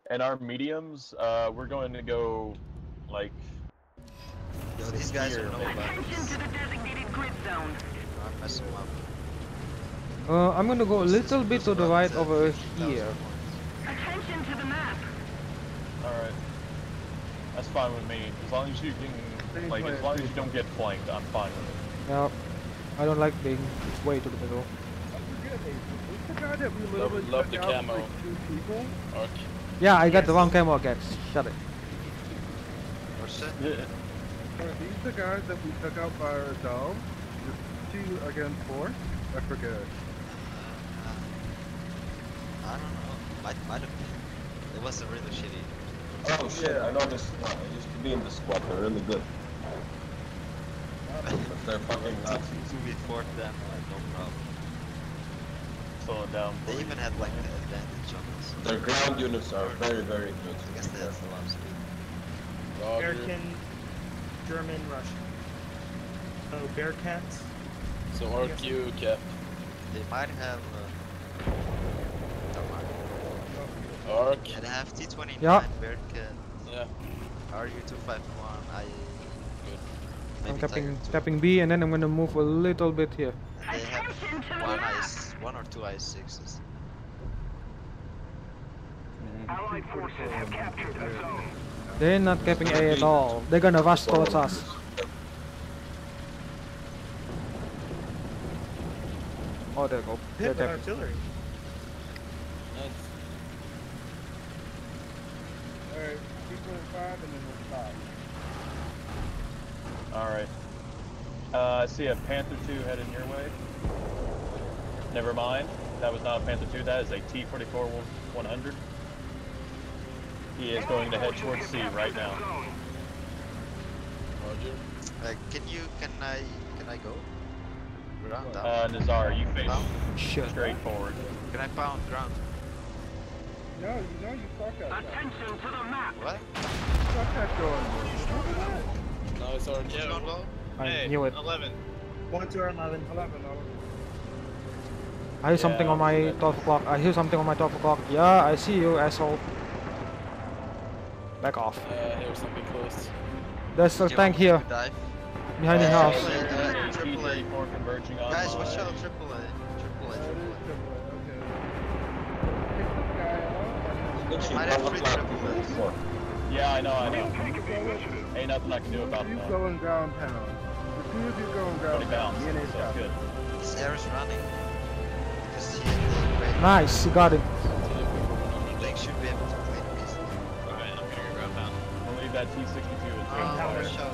And our mediums, we're going to go, like... Yo, these guys are no Attention buttons. to the designated grid zone. Don't mess them up. I'm gonna go a little bit to the right over 50,000 here. points. Attention to the map. Alright. That's fine with me. As long as you can, like, as long as you don't get flanked, I'm fine with it. Yeah, I don't like being way to the middle. The guy that we literally Love took the out camo. like 2 people. Arc. Yeah, I got the wrong camo again. Shut it. Or shit. Are these the guys that we took out by ourselves? Just 2 against 4? I forget. I don't know. Might have been. It was a really shitty. Oh shit, I know this. I used to be in the squad, they're really good. But they're fucking Nazis. 2v4 them, like, no problem. Slow it down. They even had like the advantage on us. Their ground units are very, very good. I guess they have a lot of speed. Roger. American, German, Russian. Oh, Bearcats. So arc you, Cap. They might have. Don't mind. Arc. And they have T-29, Yeah. Bearcat, Yeah. RU-251, I. Good. I'm Maybe tapping Tiger 2. tapping B and then I'm gonna move a little bit here. And they have Attention to the one or two IS-6s. Allied forces have captured a zone. They're not capping A at all. They're gonna rush towards us. Oh, there you go. They're Hit with capping. artillery. Nice. Alright, 2.5 and then we'll stop. Alright. I see a Panther 2 heading your way. Never mind. That was not a Panther 2, that is a T-44 100. He is going to head towards C right now. Roger. Can I go? Ground down. Nazar, you face Pound? Shit. straight forward. Can I pound ground? No, you know you suck at that. Attention to the map. What? You suck at going. Nice arc. What's going well? I knew it. 11. 1 to 11. 11. I hear something on my 12 o'clock. I hear something on my 12 o'clock. Yeah, I see you, asshole. Back off. Here's something close. There's a Do you tank want me here, to dive? behind the house. Triple A. T-34 converging on Guys, watch out, Triple A. Triple A, Triple Literally Might have cover 3 flat triple A's. before. Yeah, I know. Ain't nothing I can do about You that. going downtown. As soon as you're going 20 downtown, pounds, me and so Ace that's got good. it. A. This air is running. Because he had the great Nice, you got it. Blake should be able to play it easily. Alright, I'm gonna go ground pound. I believe that T-62 is Oh, fire. shot.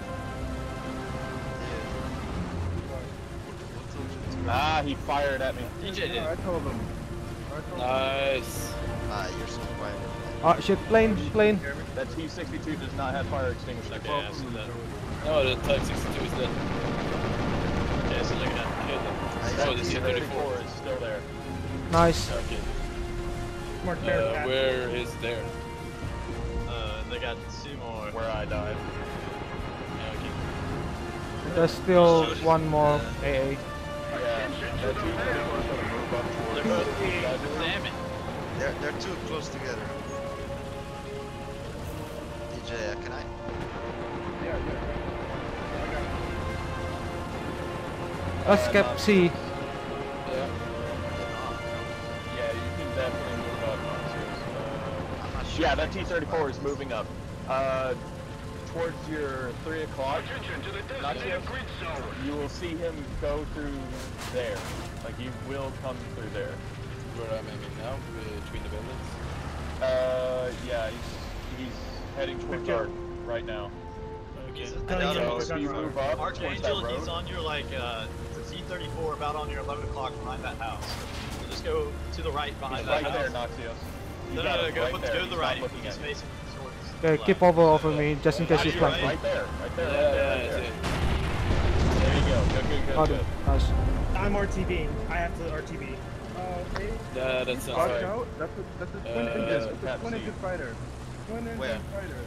Ah, he fired at me. DJ did. I told him. Nice. You're so quiet. Ah, shit, plane. That T-62 does not have fire extinguisher. Okay, I see that. No, the Type 62 is dead. Okay, so look at that. Kill them. I Oh, the see T-34. is still there. Nice. Okay. Mark Bearcat. Where is there? They got 2 more. Where I died. Yeah, okay. There's still one more AA. Yeah, that T-34 is going to move up They're towards both being. Damn it. They're too close together. DJ, can I? Yeah. Let's cap C. Yeah. Yeah, you can definitely move up. I'm not sure. Yeah, that T-34 is moving up. Towards your 3 o'clock, you will see him go through there. Like, he will come through there. Where I'm aiming now, between the buildings. Yeah, he's heading towards Arc right now. Okay. So if you move up towards that Archangel, he's road, on your like T-34 about on your 11 o'clock behind that house. So just go to the right behind he's that right there, house. Noxious. No, go right to there. the He's right. not looking He's at you. facing towards Okay, the keep left. over me just in case he's Right, flanking. Right there, right there, Yeah, right there. yeah, There you go. Good. Got it. Nice. I'm RTB. I have to RTB. Okay. yeah. That sounds Watch right. out. That's a twin engine. yes, It's a Cap twin C. engine fighter. Twin engine Where? fighter.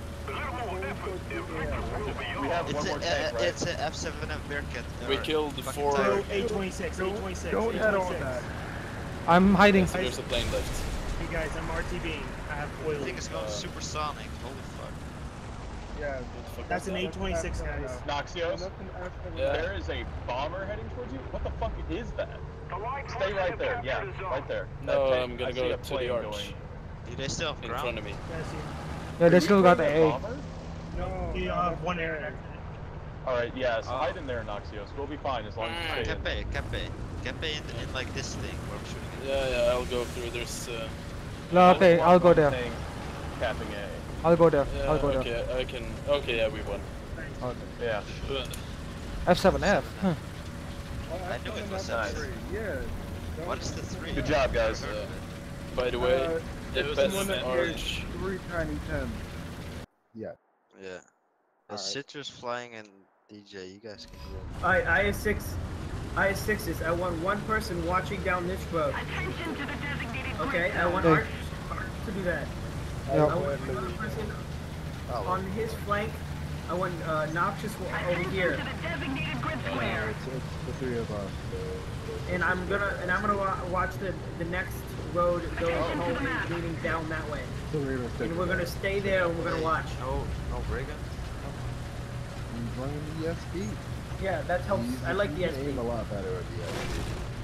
We have one more tank, right? It's a F7F Bearcat. We or killed the fucking 4. Tiger. 826. 826. Don't head on that. I'm hiding. So there's a plane left. Hey guys, I'm RTB. I have I oil. think it's going supersonic. Holy fuck. Yeah. That's an A26, guys. Noxios, Nothing after Yeah. there is a bomber heading towards you. What the fuck is that? Allied Stay forces right have there. Yeah, captured a zone. right there. No, That tank- I'm gonna I see go a to the plane arch. going. Do they still have In ground? front of me. Guys, Yeah, they Are still you got the playing A. bomber? No. you no, have nothing one there. air. All right, yeah. So Oh. hide in there, Noxios. We'll be fine as long as you stay in. Kepe in like this thing where I'm shooting it. Yeah, I'll go through. There's No, okay, I'll go there. Tank Capping A. I'll go there. yeah, I'll go there. okay, I can. Okay, yeah, we won. Yeah. F7F. Huh. Oh, I knew it was nice. three. Yeah. What is the 3? Good job, guys. By the way, Uh, the was best someone that arch. 3 tiny 10. Yeah. Yeah. There's Citrus flying and DJ. You guys can go. Alright, IS-6 I want one person watching down this road. Attention to the designated Okay, I want Okay. Art to do that. Yep. I want another person Oh, on his flank. I want Noxious over Attention here. to the designated grid square. It's the 3 of us. And I'm gonna watch the next road go Attention to the map. home leading down that way. 3 of us. And we're gonna stay there and we're gonna watch. No brigand. He's running the ESP. Yeah, that helps. I like the You can aim a SP. lot better at the ESP.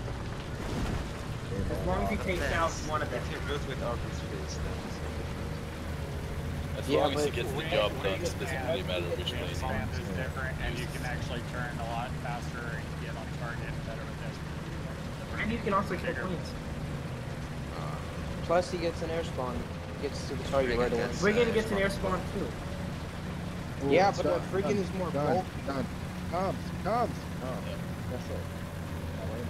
As long as you take out one of them. If you're good with Arcus Space, then it's As long as he gets the job done, it doesn't really matter which plane. is different, and you can actually turn a lot faster and get on target better with this. And you can also kill planes. Plus he gets an air spawn. Gets to the target right away. Brigand gets an air spawn too. Yeah, but the friggin' is more bulk. Done. Comms. Oh, that's it. Oh, wait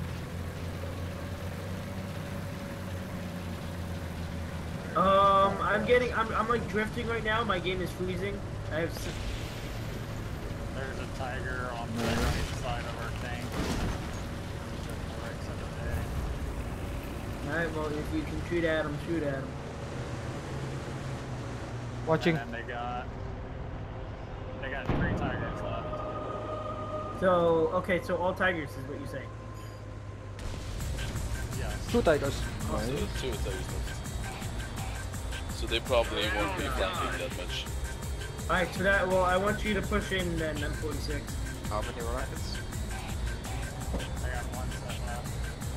a minute. I'm like drifting right now. My game is freezing. I have. There's a tiger on the right side of our tank. Alright, well, if you can shoot at him, shoot at him. Watching. And then they got 3 tigers left. So, okay, so all tigers is what you say. Yes. 2 tigers. So 2 tigers left. So they probably won't be flanking that much. Alright, so that, well, I want you to push in then M46. How many rockets? I got 1 set left.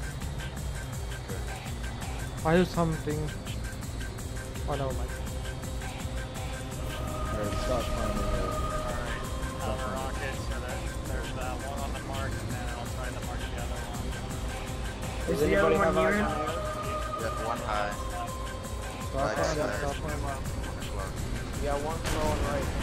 I hear something. Oh no, my. Alright, stop climbing there. Alright, have a rocket, so there's that one on the mark, and then I'll try to mark the other one. Is the other one near him? Yeah, 1 high. Stop climbing, side. stop climbing. Yeah, one low and right.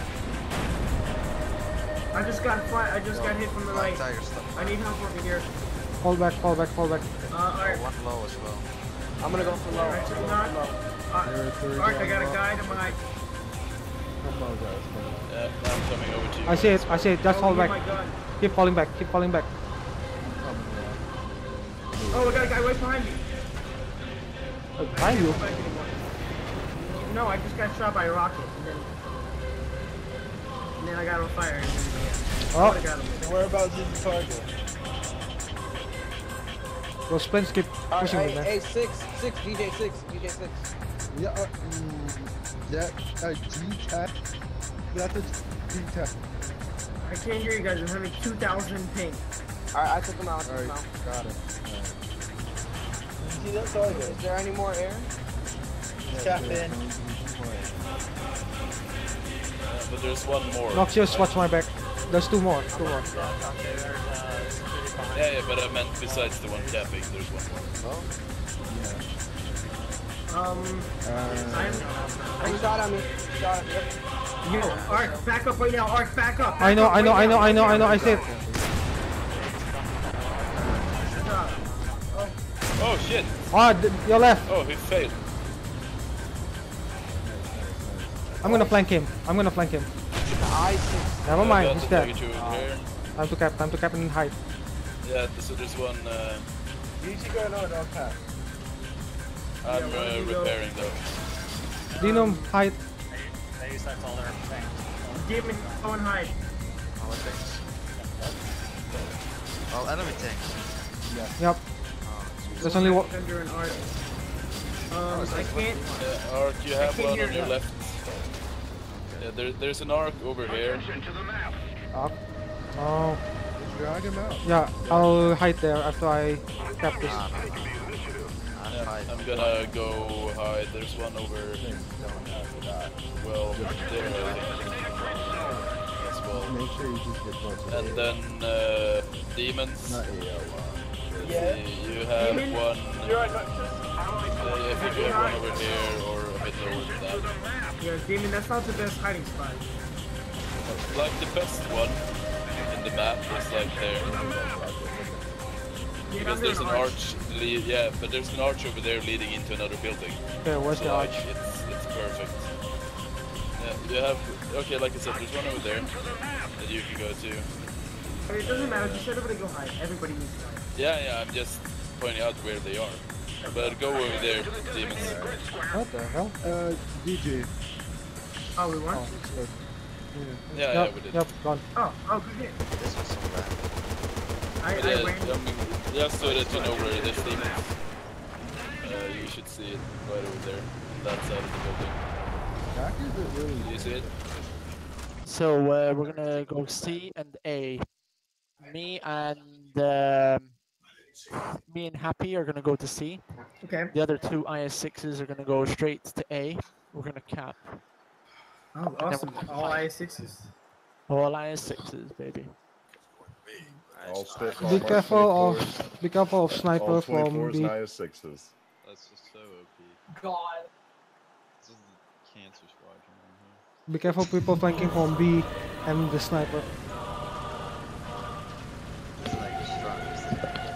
I just got hit from the right. Tiger stuff. I need help over here. Fall back. Alright. 1 low as well. I'm gonna go for low. Alright, so not. Ark, I got a guy to my. Come on, guys. Come on. Yeah, I'm coming over to you. I see it. Just fall Oh my back. god. Keep falling back. Come on. Oh, I got a guy right behind me. Behind you. No, I just got shot by a rocket, and then I got on fire. And then, yeah. Oh. I got him. Whereabouts is the target? Those planes keep pushing me, man. Hey, 6, DJ6. Yeah, G-Tech. That's a G-Tech. I can't hear you guys. I'm having 2,000 ping. Alright, I took him out. Alright, got it. See that target? Is there any more air? Tap in. But there's one more. Noxious, watch my back. There's 2 more. Okay, there's security behind. Yeah, but I meant besides the one capping, there's one more. I shot at me. Shot at me. Yep. Yo, Ark, back up right now. Ark, back up. I know. I see it. Oh shit! Ah, your left. Oh, he failed. I'm gonna flank him. Never mind, he's dead. Time to cap and hide. Yeah, so there's one. Easy going on, I'll pass. I'm repairing though. Dino, hide. They use that's all their things. Demon, go and hide. All tanks. All enemy tanks. Yep. There's only one. Thunder and Ark. I can't. Arc, you have can't one hear on your you. left. Yeah, there's an arc over here. Up. Oh. Drag him out. Yeah, I'll hide there after I grab this. Yeah, I'm gonna go hide. There's one over. Well, there I think. As well. Make sure you just get close. And then demons. Not Yeah. You have Demon? one. You're right, I think you have one over here or a bit lower than that. Yeah, Demon, that's not the best hiding spot. Like the best one in the map is like there. Because there's an arch, yeah, but there's an arch over there leading into another building. Okay, where's So the like, arch? it's perfect. Yeah, you have, okay, like I said, there's one over there that you can go to. I mean, it doesn't matter, just everybody go hide. Everybody needs to hide. Yeah, I'm just pointing out where they are. But go over there, demons. What the hell? DJ. Oh, we won? Oh, it's good. Yeah, we did. Yep, gone. Oh, good hit. This was so bad. I Yeah, ran. just so that you know where this team is. You should see it right over there, on that side of the building. Jack is it really? Do you see it? So we're gonna go C and A. Me and Happy are gonna go to C. Okay. The other two IS6s are gonna go straight to A. We're gonna cap. Oh, awesome. All I6s. All IS6s, baby. Be careful of sniper from B. That's just so OP. God. This is the cancer squadron right Be careful people flanking from B and the sniper. It's like the strongest.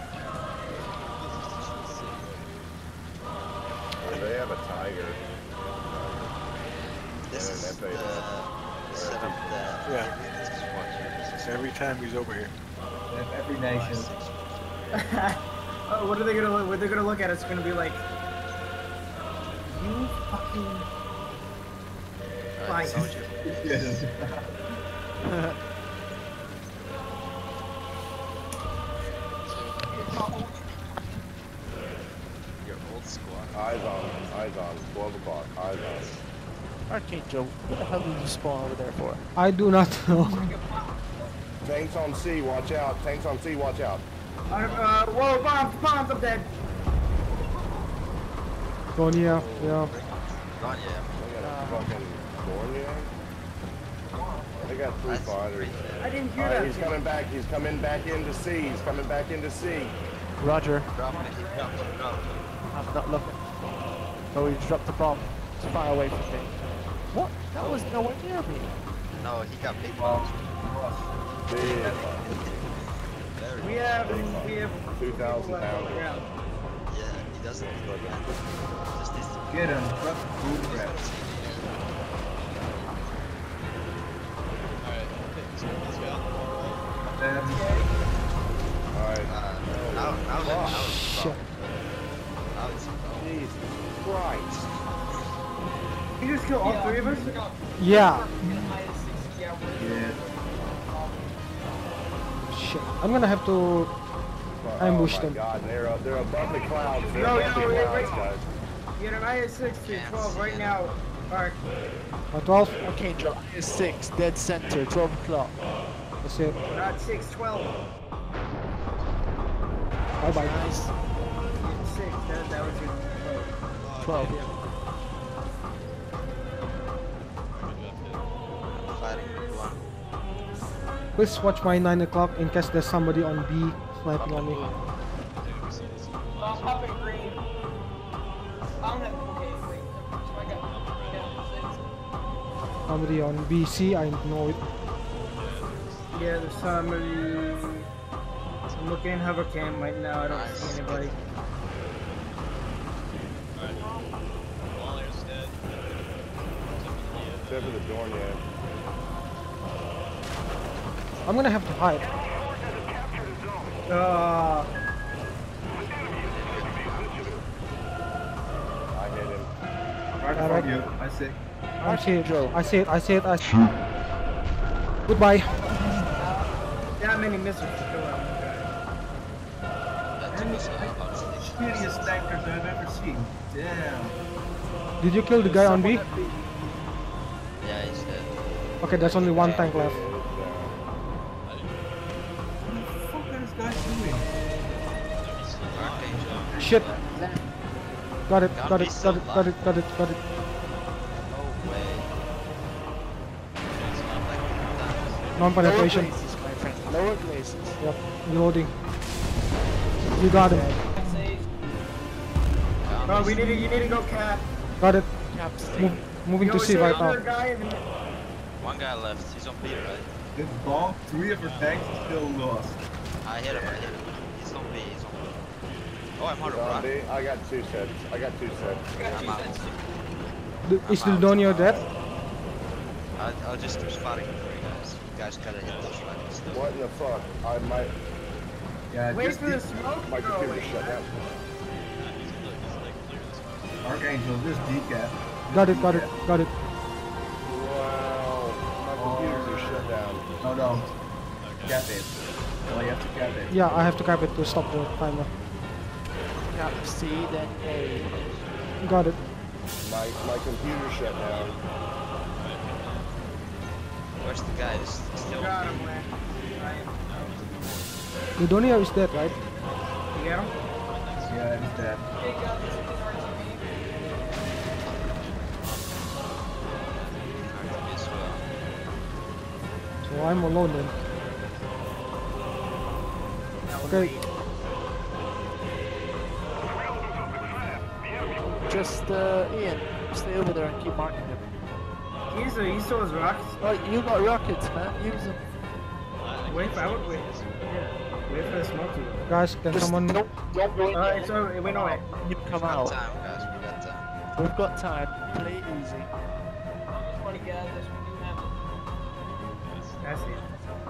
They have a tiger. This is the setup that Yeah. this squadron. Every time he's over here. Every nation. Oh, what are they gonna look? What they're gonna look at? It's gonna be like, you fucking. Like. Your old squad. Eyes on. 12 o'clock, eyes on. Archangel, what the hell did you spawn over there for? I do not know. Tanks on C, watch out. Tanks on C, watch out. Whoa, bombs, I'm dead. Gonia, yeah. Gone, yeah. They got a fucking Dornier. They got 3 fighters. I didn't hear Alright, that. he's coming back. He's coming back into C. He's coming back into C. Roger. Dropping it, keep dropping. I'm not looking. Oh, he dropped the bomb. It's far away from me. What? That was nowhere near me. No, he got big bombs. Big. We have 2,000 pounds. Yeah, he doesn't look at it. Just needs to Get him. Food rats. Alright. Now Shit. Jesus Christ. You just kill all 3 of us? Yeah. Yeah. Shit. I'm gonna have to ambush Oh them. my god, they're above the clouds. They're No, above no, the wait, clouds, wait. guys. Get an IS-6 to 12 right now. Alright. 12? Archangel is 6, dead center, 12 o'clock. That's it. Not 6, 12. Bye bye. Nice. 6, that was your 12, yeah. Please watch my 9 o'clock in case there's somebody on B sniping on me. I'm popping green. I don't have okay, wait. So I got Somebody on BC, I know it. Yeah, there's somebody. I'm looking in hover cam right now. I don't see anybody. Except for the Dornier. I'm gonna have to hide. I hit him. Right Alright. from you. I see. I see it. Goodbye. That many missiles to kill him. speediest tankers I've ever seen. Damn. Did you kill the guy on B? Yeah, he's dead. Okay, there's only one tank left. What the fuck are these guys doing? Archangel. Shit. Got it, got it, got it, got it, got it, got it. No way. It's not like that. Non-penetration. Lower glaces, my friend. Lower glaces. Yep, reloading. You got him. Oh, you need to go cap. Got it. Cap Moving to Yo, C is there right another now. guy in the One guy left. He's on B, right? This bomb, 3 of her tanks is still lost. I hit him. He's on B. He's on B. Oh, I'm out of run. Zombie, I got 2 sets. I got 2 sets. I'm out. Is the Donio dead? I'll just keep spotting for you guys. You guys gotta hit those rifles still. What in the fuck? I might. Yeah, Wait just for the smoke My to go computer away. shut down. Archangel, just decap. Got it, got it, got it. Wow. My computers are shut down. No, no. Cap it. Oh, you have to cap it. Yeah, I have to cap it to stop the timer. Cap C, then A. Got it. My computer shut down. Where's the guy? He's still Got on him, B. man. The Donio is dead, right? You get him? Yeah, it's dead. As well. So I'm alone then. Okay. Just Ian, stay over there and keep marking him. He still has rockets. Oh, you got rockets, man. Use them. Wait for wait. Yeah. Wait for the smoke to go. Guys, can Just someone... don't go in there. Alright, so wait, no wait. You can come We got out. time, guys. We got time. We've got time. Play easy. That's it.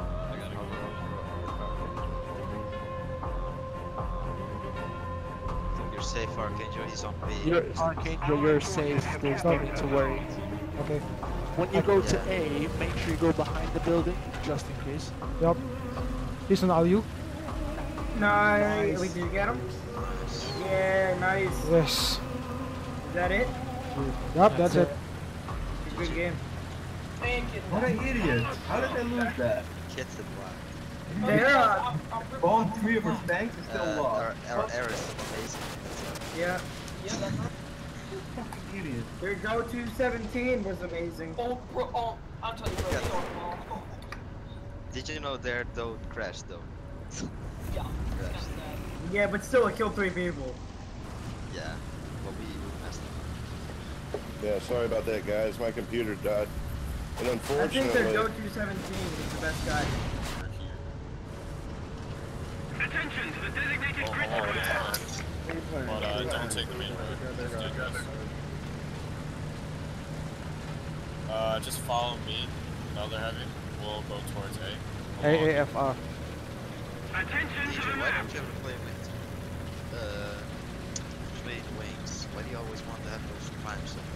You're safe, Archangel. He's on B. You're Archangel, you're safe. There's no need to worry. Okay. When you go to A, make sure you go behind the building, just in case. Yup. He's an LU. Nice. Wait, did you get him? Yeah, nice. Yes. Is that it? Yup, that's it. Good game. What an idiot. How did they lose that? Kids the black. They're Bomb 3 of her tanks is still lost. Our error is amazing. yeah. Fucking idiot. Their go-to 17 was amazing. Oh, bro, oh, I'll tell you, bro. Did you know their Dode crashed though? Yeah. Crashed. Yeah, but still, it killed 3 people. Yeah. But we messed up. Yeah, sorry about that, guys. My computer died. And I think their unfortunately, go-to 17 is the best guy. Attention to the designated grid Hold on, square. but don't take the main road. Just do this. Just follow me. Another heavy. We'll go towards A. AAFR. Attention to DJ, the why map. don't you ever play with straight wings? Why do you always want to have those primes up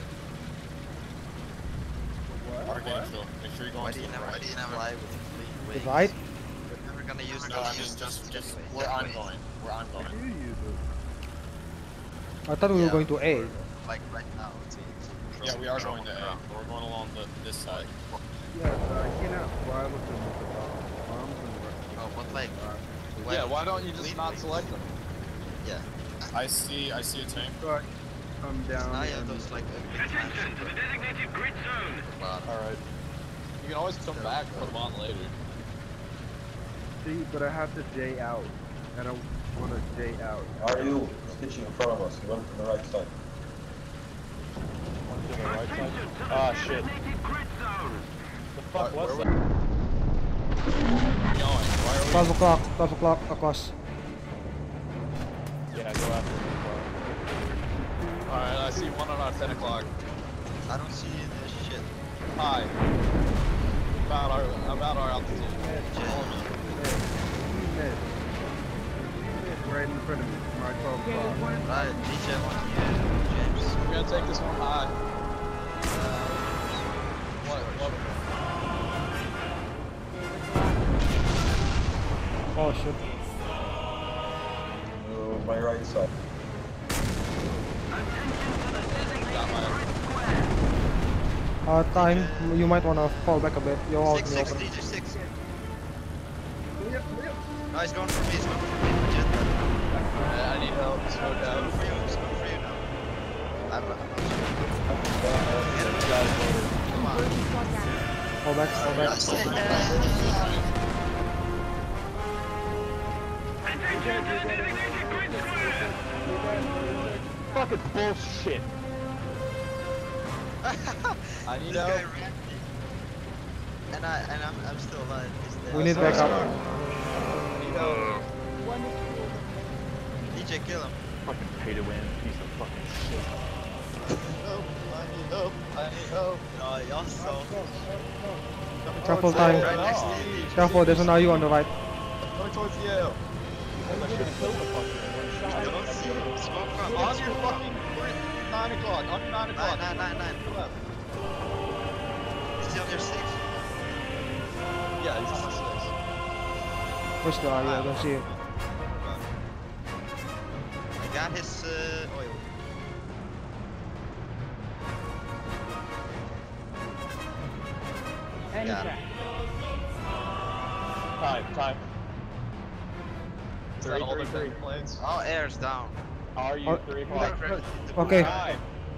there? Archangel, make sure you go Why into do you the never right. fly with clean wings? Right? We're never gonna use No, I those. mean, just anyway. we're That way. ongoing. We're ongoing. You use it. I thought we were Yeah. going to A. Like right now. Yeah, we are going to A. We're going along this side. Yeah, but I cannot fly with them with the bombs and Oh, but like. Yeah, why don't you just not select them? Yeah. I see a tank. so I come down Now you have and those like Attention to the designated grid zone. Alright. You can always come back and put them on later. see, but I have to J out. I don't want to J out. Are you stitching in front of us? Run to the right side. Ah, shit. Designated grid zone. The fuck was where that? 12 o'clock, 12 o'clock across. Yeah, go after him. Alright, I see one on our 10 o'clock. I don't see this shit. Hi. About our altitude. Right in front of me. My 12 o'clock. Right, DJ on you, James. We're gonna take this one high. What? Oh shit. My right side. Time. You might wanna fall back a bit. You're out in the 6, open. DJ 6. Yep. No, he's going for me, he's going for me. Jet. I need help. Slow He's down. going for you, he's going for you now. I'm not sure. Get him. Come on. Fall back. Fall back. Attention to the designated grid square! Fucking bullshit. I need This guy help. ran me. And I'm still alive. He's dead. We need backup. I need help. DJ, kill him. Fucking pay to win. Piece of fucking shit. Help. I need help. I need help. No, y'all so. Careful, time. Right next to you, DJ. Careful, there's an RU on the right. Coming towards you. I don't see him. Smoke from On your fucking 9 o'clock. On your 9 o'clock. 9. Left. Is he on your 6? Yeah, he's on my 6. Where's the RU? I don't see it. I got his oil. Got him. Time. Is that all the big planes? All air's down. Are you Oh, 3 o'clock? Okay, Time.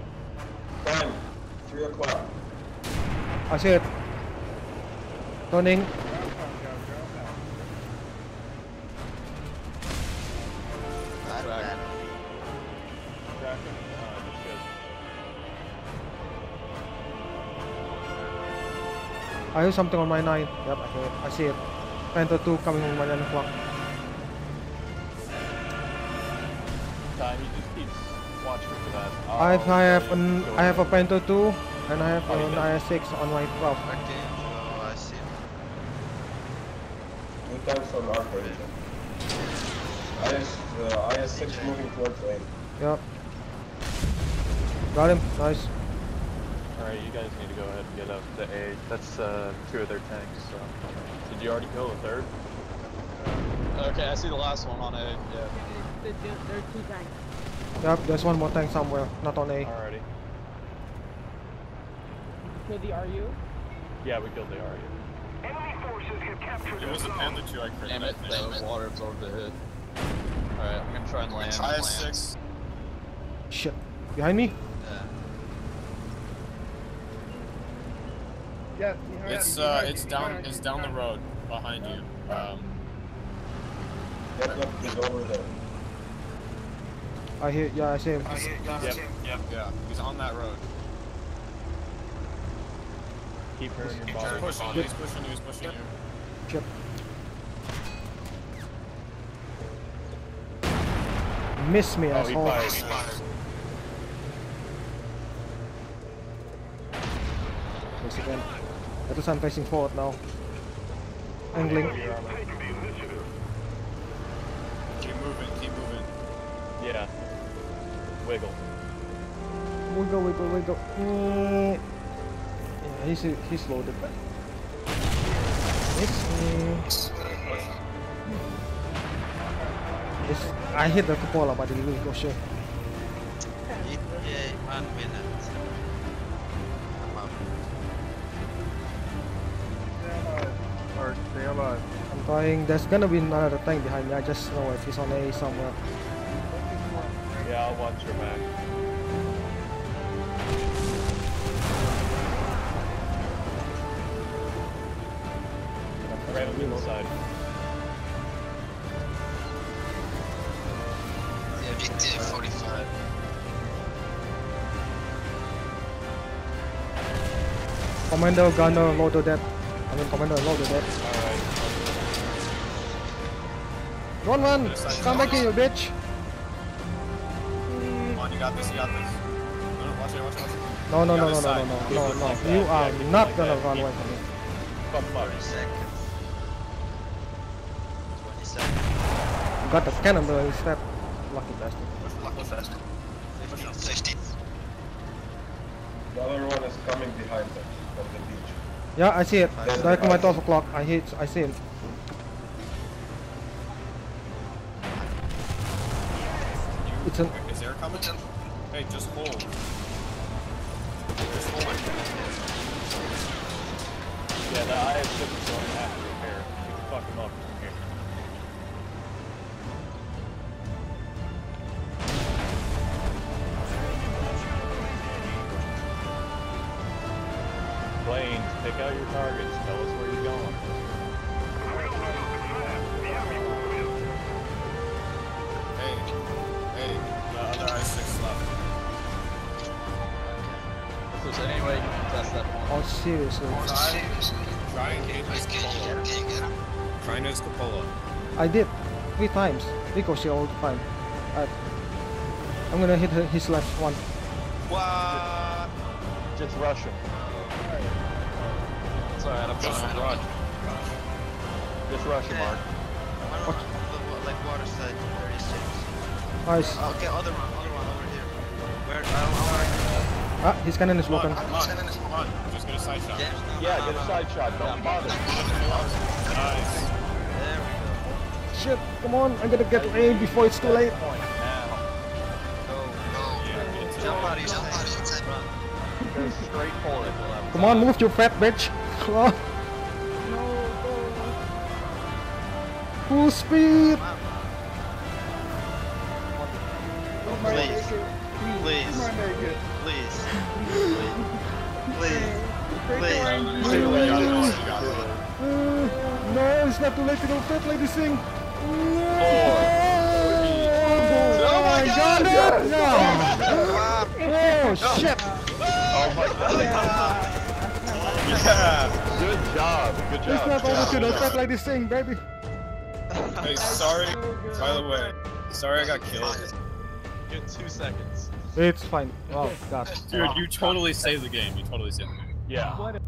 3 o'clock. I see it. Turning. Bad. Tracking. I hear something on my 9. Yep, I hear it. I see it. Panther 2 coming on my 9 o'clock. Time. He just keeps watching for that. I have a Panther 2 and I have an IS-6 on my 12. Okay, so I see him. 2 times on our position. IS-6 moving towards A. Yep. Got him. Nice. Alright, you guys need to go ahead and get up to A. That's 2 of their tanks, so. Did you already kill the 3rd? Okay, I see the last one on A. Yeah. There's 2 tanks. Yep, there's one more tank somewhere. Not on A. Alrighty. Kill the RU? Yeah, we killed the RU. Enemy forces have captured It was a the Panther 2 I crit. Damn it, the water absorbed the hit. Alright, I'm gonna try and land. IS-6. Shit. Behind me? Yeah. Yes, behind you, behind you. It's down the road behind you. Yep, he's over there. I hear. Yeah, I see him. Yeah, he's on that road. Keep her in your He's body. pushing you. Shit. Miss me, Oh, he asshole. fired. Once again. At least I'm facing forward now. Angling. Keep moving. Yeah. Wiggle. Wiggle. Yeah, he's loaded. It's I hit the cupola, but it will go shit. Yeah, 1 minute. I'm up. Stay alive. I'm trying. There's gonna be another tank behind me. I just know if he's on A somewhere. Yeah, I'll watch your back. Right on the side. Yeah, 45. Commander, gunner, loader dead. Commander, loader dead. Alright. Run! Come back here, you bitch! Come on, you got this. No, watch it. No. You are not gonna run away from me. Fuck. 30 seconds. 20 seconds. You got the cannonball instead. Lucky bastard. 15. The other one is coming behind them from the beach. Yeah, I see it. Directly my 12 o'clock. I see him. It's an. Is there coming? Hey, just hold. Yeah, the IS-6 is going to have to repair. We can fuck him up from here. Planes, pick out your targets. Tell us where you're going. Hey, the other I-6 left. If there's any way you can test that point. Oh, seriously. Try and engage his cupola. Try and his cupola. I did 3 times. Ricochet all the time. Alright. I'm gonna hit his left one. What? Just rush him. It's alright, I'm Just trying. run. Just rush him, Mark. Like water side 36. Nice. Okay, other one over here. Where? I don't Ah, his cannon is broken. Come on. Just get a side shot. Yeah, get a side shot. Don't bother. Nice. There we go. Shit, come on, I gotta get aim before it's too late. Point now. Jump out of your run. Go straight for it. Come on, move, you fat bitch. Come on. Full speed. Please. Please. No, it's not too late to go fat lady sing. Four. Oh my god! Oh shit! Oh my god. Yeah. Good job. Good job. It's not over to the fat lady sing, baby. Hey, sorry. By the way, sorry I got killed. Get 2 seconds. It's fine. Oh god. Dude, you totally saved the game. You totally saved the game. Yeah.